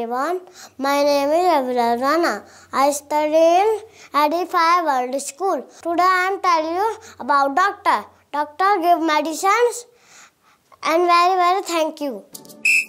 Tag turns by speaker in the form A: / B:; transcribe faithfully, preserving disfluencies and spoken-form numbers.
A: everyone. My name is Dehradun. I study in Edify World School. Today I am telling you about doctor. Doctor give medicines and very very thank you.